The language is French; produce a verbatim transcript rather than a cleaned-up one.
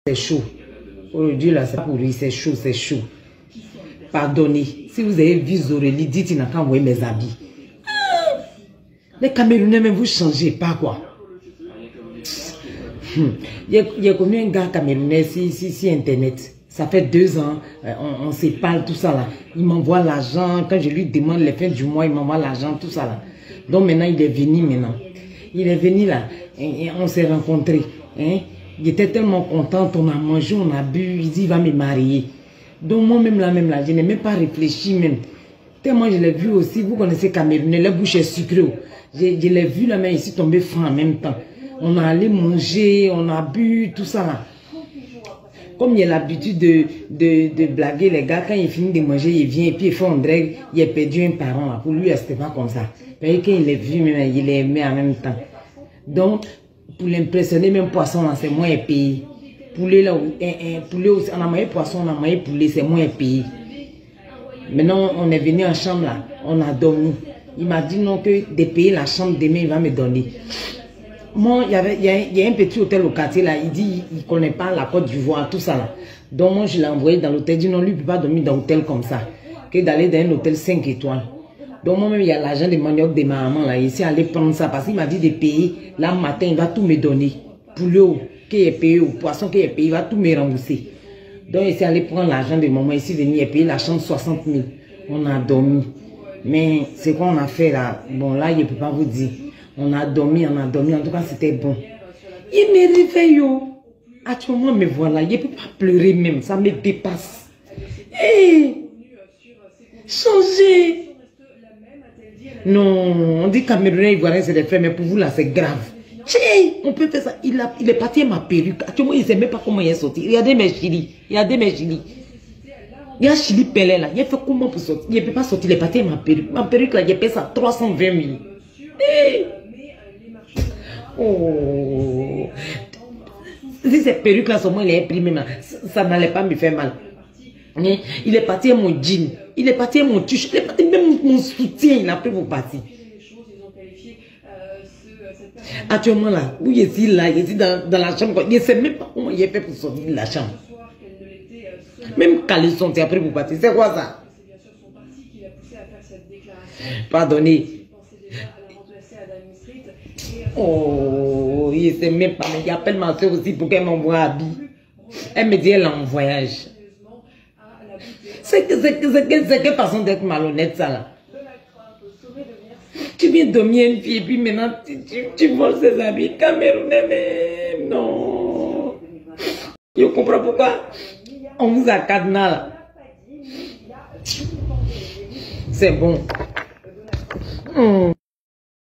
C'est chaud. Aujourd'hui, là, c'est pourri, c'est chaud, c'est chaud. Pardonnez. Si vous avez vu Zoreli, dites, il n'a qu'à envoyer mes habits. Ah! Les Camerounais, même vous changez pas, quoi. Hum. Il y a, il y a combien de gars camerounais si, si, si Internet? Ça fait deux ans, euh, on, on se parle, tout ça là. Il m'envoie l'argent. Quand je lui demande les fins du mois, il m'envoie l'argent, tout ça là. Donc maintenant, il est venu maintenant. Il est venu là. Et, et on s'est rencontrés. Hein? Il était tellement content, on a mangé, on a bu. Il dit, il va me marier. Donc moi-même là, même là, je n'ai même pas réfléchi même. Tellement je l'ai vu aussi, vous connaissez Camerounais, la bouche est sucrée. Je, je l'ai vu là, mais ici tomber franc en même temps. On a allé manger, on a bu, tout ça là. Comme il a l'habitude de, de, de blaguer les gars, quand il finit de manger, il vient et puis il fait un drag, il a perdu un parent là. Pour lui, c'était pas comme ça. Mais quand il l'a vu, même, il l'a aimé en même temps. Donc, pour l'impressionner, même poisson là, c'est moins payé. Poulet là, un, un, poulet aussi, on a mangé poisson, on a mangé poulet, c'est moins payé. Maintenant, on est venu en chambre là, on a dormi. Il m'a dit non, que de payer la chambre demain, il va me donner. Moi, il y, avait, il, y a, il y a un petit hôtel au quartier là, il dit il ne connaît pas la Côte d'Ivoire, tout ça là. Donc moi, je l'ai envoyé dans l'hôtel, il dit non, lui, il ne peut pas dormir dans un hôtel comme ça, que d'aller dans un hôtel cinq étoiles. Donc moi-même, il y a l'argent de manioc de ma maman là, ici, aller prendre ça, parce qu'il m'a dit de payer, là, matin, il va tout me donner. Pour l'eau, qu'il est payé, au poisson qu'il est payé, il va tout me rembourser. Donc ici, aller prendre l'argent de maman, ici, venir et payer la chambre soixante mille. On a dormi. Mais c'est quoi on a fait là? Bon, là, je ne peux pas vous dire. On a dormi, on a dormi, en tout cas c'était bon. Il me réveille, actuellement me voilà, je ne peux pas pleurer même, ça me dépasse. Hé, hey, changez. Non, on dit Camerounais, Ivoiriens, c'est des frères, mais pour vous là, c'est grave. Hey, on peut faire ça, il, a, il est parti à ma perruque, actuellement il ne sait même pas comment il est sorti. Regardez mes chili, regardez mes chili. Il y a Chili Pelé là, il a fait comment pour sortir? Il ne peut pas sortir, il est parti à ma perruque. Ma perruque là, il paye ça trois cent vingt mille. Hey. Oh, si ces perruques là seulement il est imprimé, ça, ça n'allait pas me faire mal. Il est parti à mon jean, il est parti à mon tuche, il est parti même mon soutien, il a pris pour partir. Actuellement là, où il est là, il est dans, dans la chambre, il ne sait même pas comment il est fait pour sortir de la chambre. Même caleçon, tu as pris pour partir, c'est quoi ça? Pardonnez. Oh, il ne sait même pas, mais il appelle ma soeur aussi pour qu'elle m'envoie un habit. Elle me dit elle est en voyage. C'est que c'est que c'est que c'est que façon d'être malhonnête ça là. Tu viens dormir une fille et puis maintenant tu, tu, tu voles ses habits camerounais, mais non. Je comprends pourquoi on vous a cadenas là. C'est bon. Mmh.